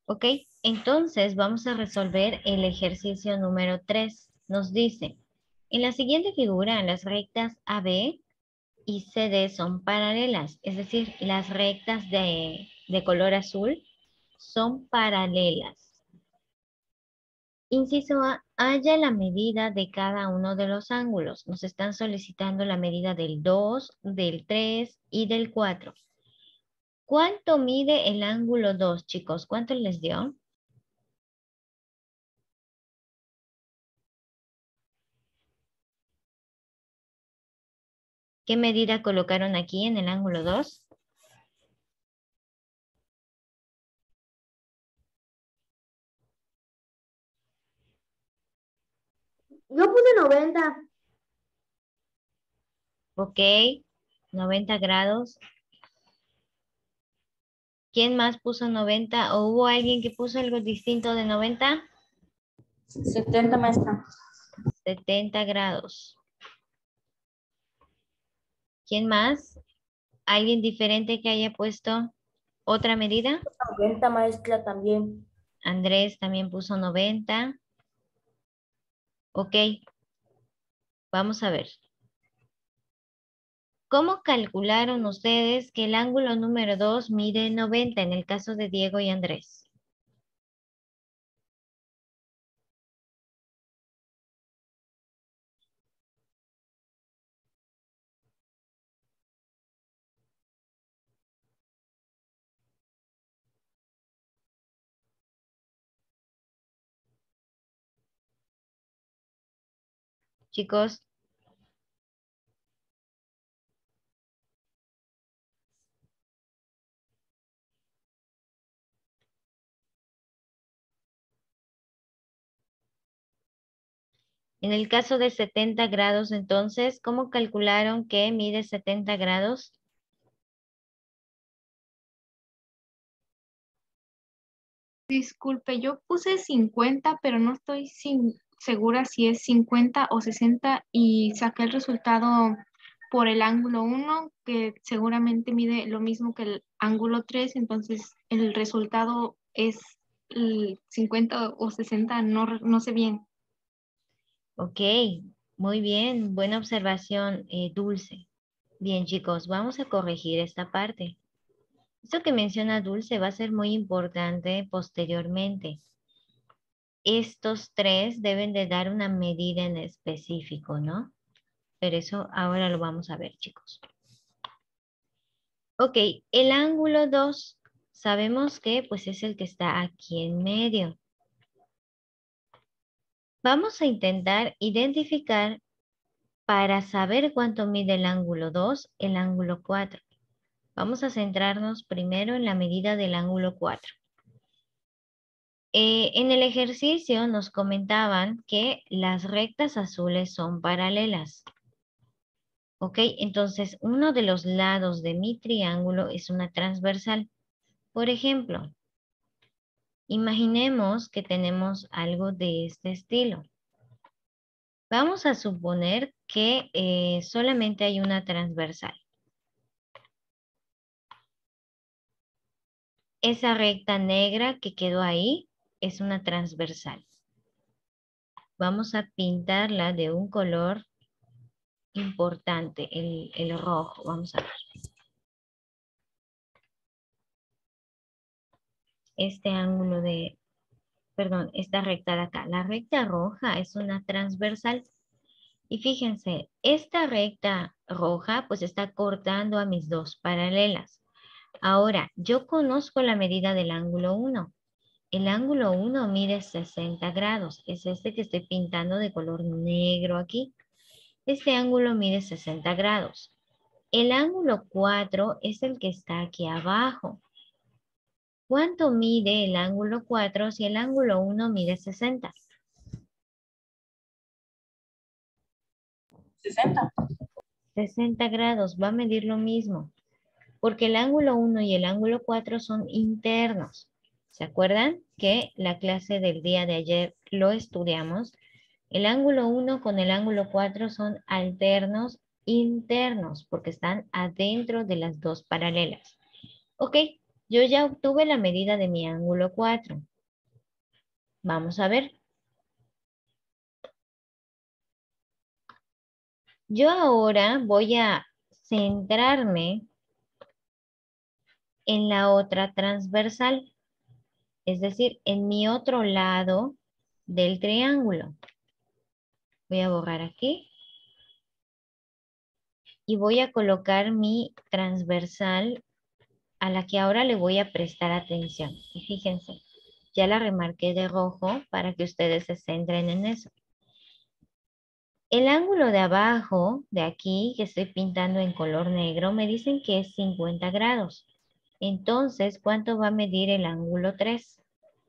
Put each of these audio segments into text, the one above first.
Ok, entonces vamos a resolver el ejercicio número 3. Nos dice, en la siguiente figura, las rectas AB y CD son paralelas, es decir, las rectas de color azul son paralelas. Inciso A, halla la medida de cada uno de los ángulos. Nos están solicitando la medida del 2, del 3 y del 4. ¿Cuánto mide el ángulo 2, chicos? ¿Cuánto les dio? ¿Qué medida colocaron aquí en el ángulo 2? Yo puse 90. Ok, 90 grados. ¿Quién más puso 90? ¿O hubo alguien que puso algo distinto de 90? 70, maestra. 70 grados. ¿Quién más? ¿Alguien diferente que haya puesto otra medida? 90, maestra, también. Andrés también puso 90. Ok, vamos a ver. ¿Cómo calcularon ustedes que el ángulo número 2 mide 90 en el caso de Diego y Andrés? Chicos, en el caso de 70 grados, entonces, ¿cómo calcularon que mide 70 grados? Disculpe, yo puse 50, pero no estoy segura si es 50 o 60 y saqué el resultado por el ángulo 1, que seguramente mide lo mismo que el ángulo 3, entonces el resultado es el 50 o 60, no sé bien. Ok, muy bien, buena observación, Dulce. Bien, chicos, vamos a corregir esta parte. Esto que menciona Dulce va a ser muy importante posteriormente. Estos tres deben de dar una medida en específico, ¿no? Pero eso ahora lo vamos a ver, chicos. Ok, el ángulo 2, sabemos que pues es el que está aquí en medio. Vamos a intentar identificar para saber cuánto mide el ángulo 2, el ángulo 4. Vamos a centrarnos primero en la medida del ángulo 4. En el ejercicio nos comentaban que las rectas azules son paralelas. Ok, entonces uno de los lados de mi triángulo es una transversal. Por ejemplo, imaginemos que tenemos algo de este estilo. Vamos a suponer que solamente hay una transversal. Esa recta negra que quedó ahí es una transversal. Vamos a pintarla de un color importante, el rojo. Vamos a ver. Este ángulo de, perdón, esta recta de acá. La recta roja es una transversal. Y fíjense, esta recta roja pues está cortando a mis dos paralelas. Ahora, yo conozco la medida del ángulo 1. El ángulo 1 mide 60 grados. Es este que estoy pintando de color negro aquí. Este ángulo mide 60 grados. El ángulo 4 es el que está aquí abajo. ¿Cuánto mide el ángulo 4 si el ángulo 1 mide 60? 60. 60 grados, va a medir lo mismo. Porque el ángulo 1 y el ángulo 4 son internos. ¿Se acuerdan que la clase del día de ayer lo estudiamos? El ángulo 1 con el ángulo 4 son alternos internos porque están adentro de las dos paralelas. ¿Ok? Yo ya obtuve la medida de mi ángulo 4. Vamos a ver. Yo ahora voy a centrarme en la otra transversal, es decir, en mi otro lado del triángulo. Voy a borrar aquí y voy a colocar mi transversal a la que ahora le voy a prestar atención. Y fíjense, ya la remarqué de rojo para que ustedes se centren en eso. El ángulo de abajo, de aquí, que estoy pintando en color negro, me dicen que es 50 grados. Entonces, ¿cuánto va a medir el ángulo 3?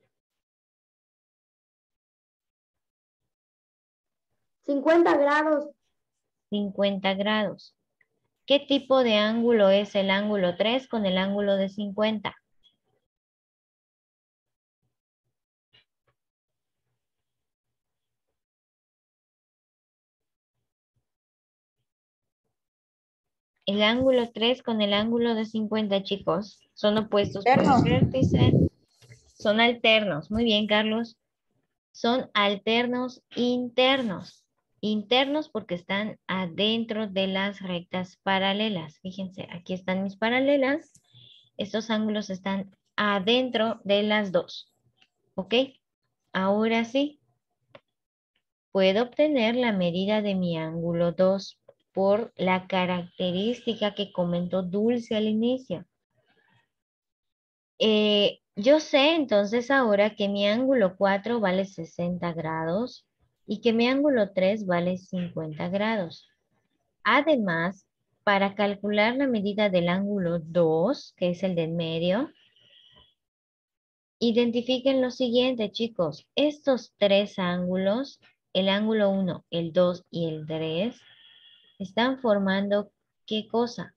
50 grados. 50 grados. ¿Qué tipo de ángulo es el ángulo 3 con el ángulo de 50? El ángulo 3 con el ángulo de 50, chicos, son opuestos por el vértice. Son alternos. Muy bien, Carlos. Son alternos internos. Internos porque están adentro de las rectas paralelas. Fíjense, aquí están mis paralelas. Estos ángulos están adentro de las dos. ¿Ok? Ahora sí, puedo obtener la medida de mi ángulo 2 por la característica que comentó Dulce al inicio. Yo sé entonces ahora que mi ángulo 4 vale 60 grados y que mi ángulo 3 vale 50 grados. Además, para calcular la medida del ángulo 2, que es el del medio, identifiquen lo siguiente, chicos. Estos tres ángulos, el ángulo 1, el 2 y el 3, están formando ¿qué cosa?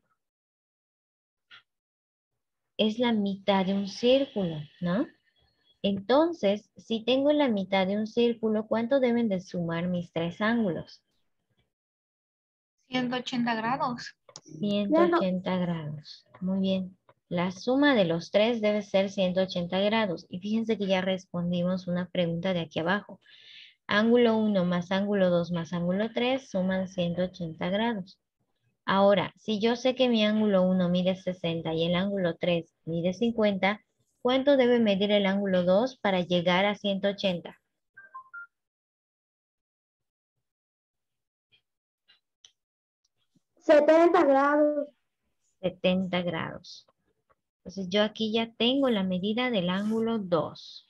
Es la mitad de un círculo, ¿no? Entonces, si tengo la mitad de un círculo, ¿cuánto deben de sumar mis tres ángulos? 180 grados. 180 grados. Muy bien. La suma de los tres debe ser 180 grados. Y fíjense que ya respondimos una pregunta de aquí abajo. Ángulo 1 más ángulo 2 más ángulo 3 suman 180 grados. Ahora, si yo sé que mi ángulo 1 mide 60 y el ángulo 3 mide 50, ¿cuánto debe medir el ángulo 2 para llegar a 180? 70 grados. 70 grados. Entonces yo aquí ya tengo la medida del ángulo 2.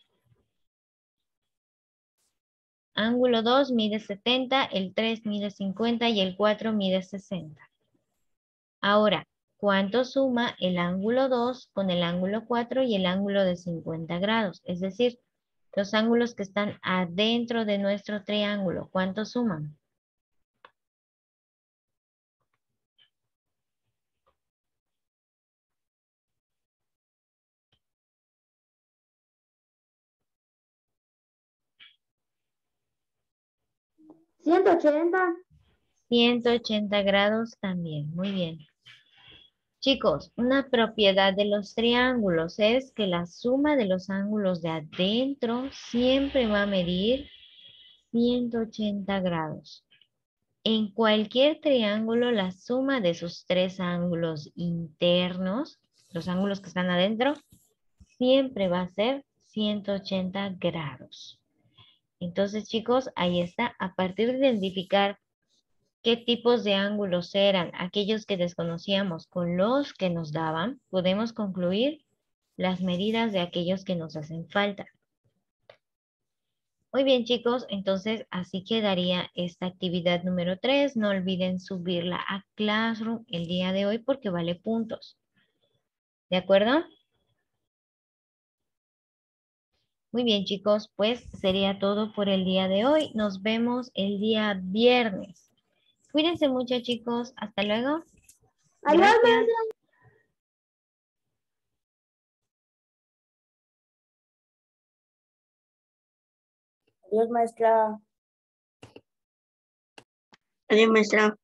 Ángulo 2 mide 70, el 3 mide 50 y el 4 mide 60. Ahora, ¿cuánto suma el ángulo 2 con el ángulo 4 y el ángulo de 50 grados? Es decir, los ángulos que están adentro de nuestro triángulo, ¿cuánto suman? ¿180? 180 grados también, muy bien. Chicos, una propiedad de los triángulos es que la suma de los ángulos de adentro siempre va a medir 180 grados. En cualquier triángulo, la suma de sus tres ángulos internos, los ángulos que están adentro, siempre va a ser 180 grados. Entonces, chicos, ahí está. A partir de identificar qué tipos de ángulos eran aquellos que desconocíamos con los que nos daban, podemos concluir las medidas de aquellos que nos hacen falta. Muy bien, chicos, entonces así quedaría esta actividad número 3. No olviden subirla a Classroom el día de hoy porque vale puntos. ¿De acuerdo? Muy bien, chicos, pues sería todo por el día de hoy. Nos vemos el día viernes. Cuídense mucho, chicos. Hasta luego. Adiós, Gracias. maestra. Adiós, maestra. Adiós, maestra.